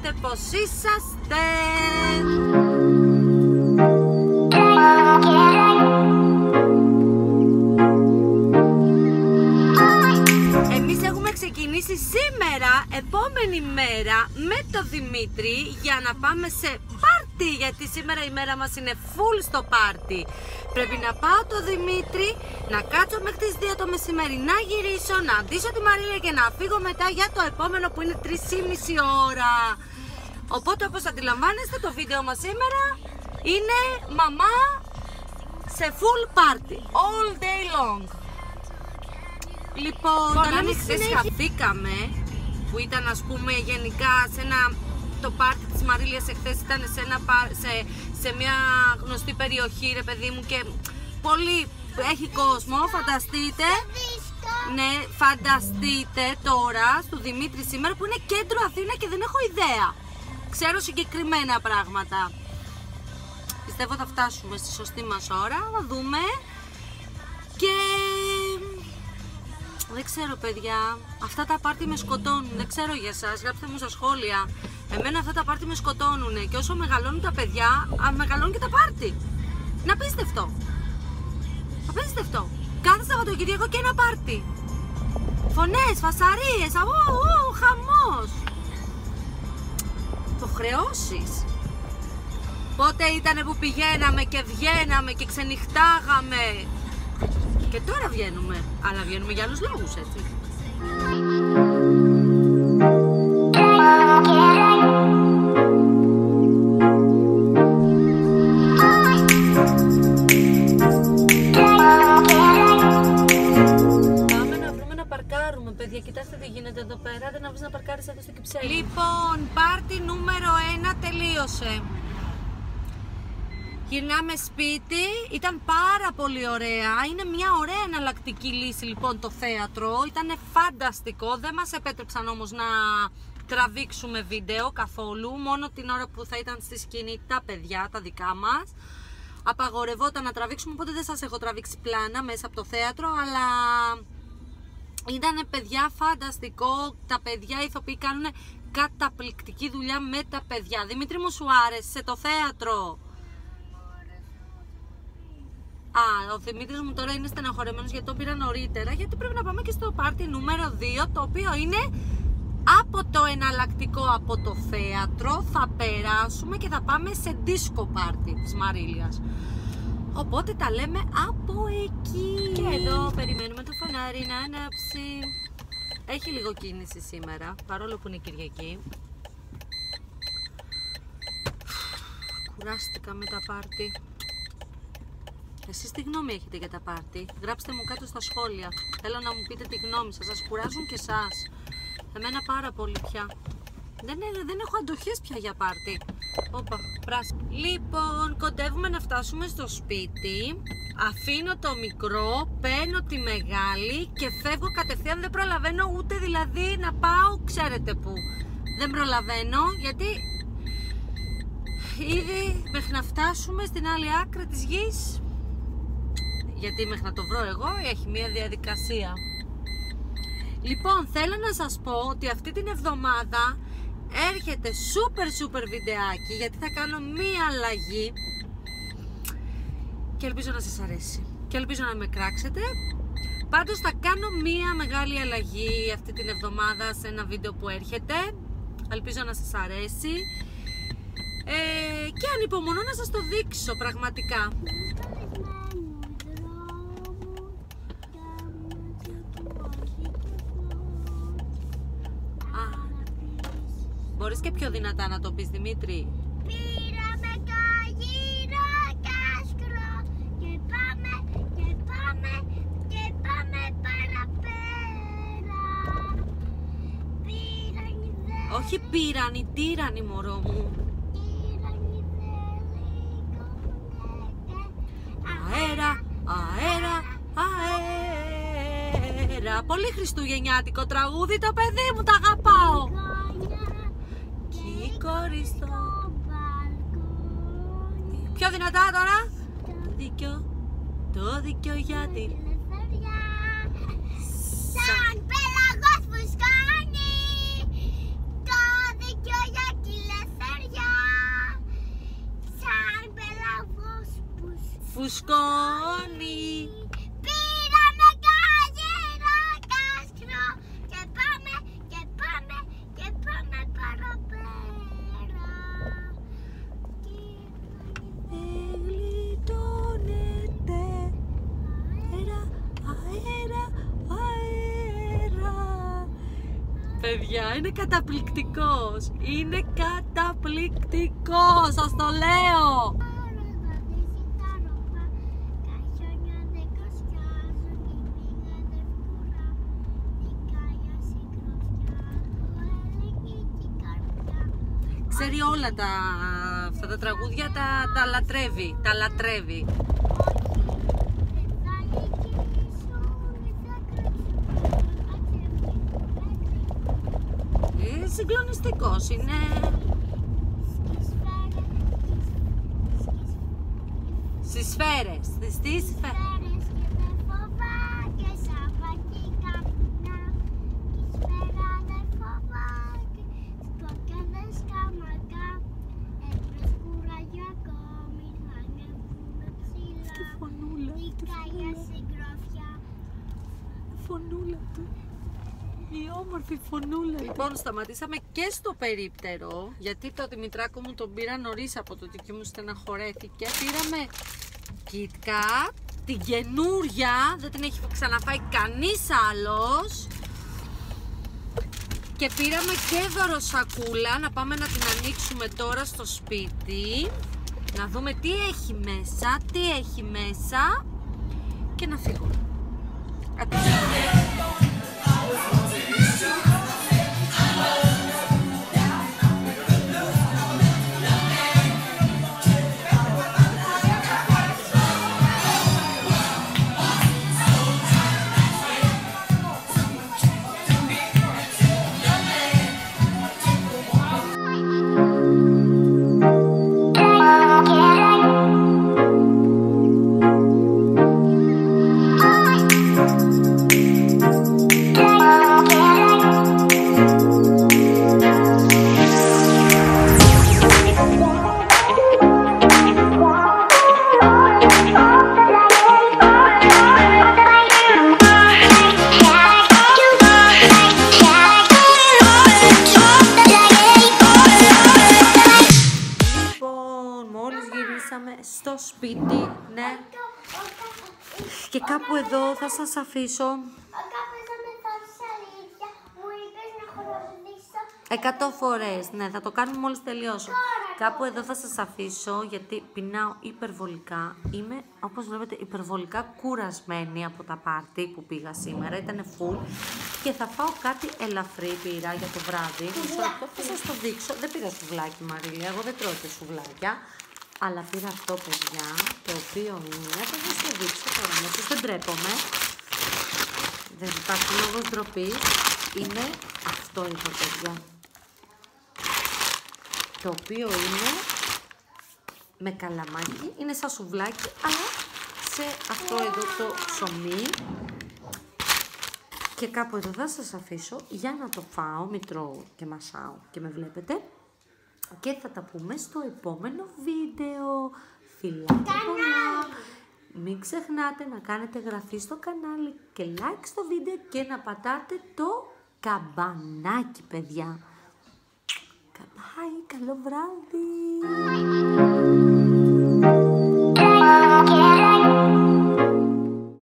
ξέρετε πως είσαστε. Εμείς έχουμε ξεκινήσει σήμερα, επόμενη μέρα, με το Δημήτρη για να πάμε σε πάρτι, γιατί σήμερα η μέρα μας είναι full στο πάρτι. Πρέπει να πάω το Δημήτρη, να κάτσω μέχρι τις 2 το μεσημέρι, να γυρίσω, να ντύσω τη Μαρίλια και να φύγω μετά για το επόμενο που είναι 3,5 ώρα. Οπότε όπως αντιλαμβάνεστε το βίντεο μας σήμερα είναι μαμά σε full party, all day long. Λοιπόν, όταν χθες χαθήκαμε, που ήταν ας πούμε γενικά σε ένα... Το πάρτι της Μαρίλιας εχθές ήταν σε μια γνωστή περιοχή, ρε παιδί μου, και πολύ έχει κόσμο, φανταστείτε. Ναι, φανταστείτε τώρα στο Δημήτρη σήμερα που είναι κέντρο Αθήνα και δεν έχω ιδέα. Ξέρω συγκεκριμένα πράγματα. Πιστεύω θα φτάσουμε στη σωστή μας ώρα, θα δούμε. Και... δεν ξέρω παιδιά, αυτά τα πάρτι με σκοτώνουν, δεν ξέρω για εσάς, γράψτε μου στα σχόλια. Εμένα αυτά τα πάρτι με σκοτώνουνε και όσο μεγαλώνουν τα παιδιά, μεγαλώνουν και τα πάρτι. Είναι απίστευτο. Απίστευτο. Κάθε Σαββατοκύριακο και ένα πάρτι. Φωνές, φασαρίες, χαμός. Υποχρεώσεις. Πότε ήτανε που πηγαίναμε και βγαίναμε και ξενυχτάγαμε. Και τώρα βγαίνουμε, αλλά βγαίνουμε για άλλους λόγους, έτσι. Πάμε να βρούμε να παρκάρουμε, παιδιά, κοιτάξτε τι γίνεται εδώ πέρα, δεν να βρεις να παρκάρεις εδώ στο Κυψέλη. Λοιπόν, πάρτι νούμερο 1 τελείωσε. Γυρνάμε σπίτι, ήταν πάρα πολύ ωραία, είναι μια ωραία εναλλακτική λύση λοιπόν το θέατρο, ήταν φανταστικό, δεν μας επέτρεψαν όμως να τραβήξουμε βίντεο καθόλου, μόνο την ώρα που θα ήταν στη σκηνή τα παιδιά, τα δικά μας, απαγορευόταν να τραβήξουμε, οπότε δεν σας έχω τραβήξει πλάνα μέσα από το θέατρο, αλλά ήταν παιδιά φανταστικό, τα παιδιά οι ηθοποιοί κάνουν καταπληκτική δουλειά με τα παιδιά. Δημήτρη μου, σου άρεσε το θέατρο? Ο Δημήτρης μου τώρα είναι στεναχωρεμένος γιατί το πήρα νωρίτερα, γιατί πρέπει να πάμε και στο πάρτι νούμερο 2, το οποίο είναι από το εναλλακτικό από το θέατρο. Θα περάσουμε και θα πάμε σε disco πάρτι της Μαρίλιας. Οπότε τα λέμε από εκεί. Και εδώ περιμένουμε το φανάρι να ανάψει. Έχει λίγο κίνηση σήμερα, παρόλο που είναι Κυριακή. Κουράστηκα με τα πάρτι. Εσείς τι γνώμη έχετε για τα πάρτι? Γράψτε μου κάτω στα σχόλια. Θέλω να μου πείτε τη γνώμη σας. Σας κουράζουν και εσάς? Εμένα πάρα πολύ πια. Δεν έχω αντοχές πια για πάρτι. Όπα, πράσινο. Λοιπόν, κοντεύουμε να φτάσουμε στο σπίτι. Αφήνω το μικρό, παίρνω τη μεγάλη και φεύγω κατευθείαν. Δεν προλαβαίνω ούτε δηλαδή να πάω, ξέρετε που. Δεν προλαβαίνω γιατί ήδη μέχρι να φτάσουμε στην άλλη άκρη της γης, γιατί μέχρι να το βρω εγώ έχει μια διαδικασία. Λοιπόν, θέλω να σας πω ότι αυτή την εβδομάδα έρχεται super βιντεάκι, γιατί θα κάνω μία αλλαγή και ελπίζω να σας αρέσει και ελπίζω να με κράξετε. Πάντως θα κάνω μία μεγάλη αλλαγή αυτή την εβδομάδα σε ένα βίντεο που έρχεται. Ελπίζω να σας αρέσει και ανυπομονώ να σας το δείξω πραγματικά. Μπορείς και πιο δυνατά να το πεις, Δημήτρη? Πήραμε το γύρο κάστρο και πάμε παραπέρα. Όχι πήραν, τύραν, μωρό μου. Αέρα, αέρα, αέρα. Πολύ χριστουγεννιάτικο τραγούδι το παιδί μου, το αγαπάω. Κυκοριστό. Πιο δυνατά τώρα. Το δίκιο γιατί σαν πέλαγος φουσκώνει. Το δίκιο για τη φουσκώνει. Πήραμε καγύρα κάστρο και πάμε παραπέρα. Γλιτώνεται αέρα. Παιδιά, είναι καταπληκτικός. Είναι καταπληκτικός, σας το λέω. Ξέρει όλα αυτά τα τραγούδια, τα λατρεύει, τα λατρεύει. Συγκλονιστικός είναι. Στις σφαίρες, στις σφαίρες. Φωνούλα του. Η όμορφη φωνούλα. Λοιπόν, σταματήσαμε και στο περίπτερο, γιατί το Δημητράκο μου τον πήρα νωρίς από το τiki μου στεναχωρέθηκε. Πήραμε Kit Kat, την καινούρια, δεν την έχει ξαναφάει κανείς άλλος. Και πήραμε και δωροσακούλα, να πάμε να την ανοίξουμε τώρα στο σπίτι. Να δούμε τι έχει μέσα, και να φύγουμε. Στο σπίτι, ναι. Και κάπου εδώ θα σας αφήσω. Κάπου εδώ με θάψεις αλήθεια. Μου είπες να χοροδίσω 100 φορές, ναι, θα το κάνουμε μόλις τελειώσω. Κάπου εδώ θα σας αφήσω, γιατί πεινάω υπερβολικά. Είμαι, όπως βλέπετε, υπερβολικά κουρασμένη από τα πάρτι που πήγα σήμερα. Ήτανε full. Και θα φάω κάτι ελαφρύ, πήρα για το βράδυ. Μισό λεπτό, θα σας το δείξω. Δεν πήρα σουβλάκι, Μαρίλια, εγώ δεν τρώω και σουβλάκια. Αλλά πήρα αυτό, παιδιά, το οποίο είναι, θα σας το δείξω τώρα μέσα, δεν τρέπομαι. Δεν υπάρχει λόγος ντροπής. Είναι αυτό εδώ, παιδιά. Το οποίο είναι με καλαμάκι, είναι σαν σουβλάκι, αλλά σε αυτό εδώ το ψωμί. Και κάπου εδώ θα σας αφήσω για να το φάω, μη τρώω και μασάω και με βλέπετε. Και θα τα πούμε στο επόμενο βίντεο. Φιλάκια πολλά. Μην ξεχνάτε να κάνετε εγγραφή στο κανάλι και like στο βίντεο και να πατάτε το καμπανάκι, παιδιά. Καλό βράδυ.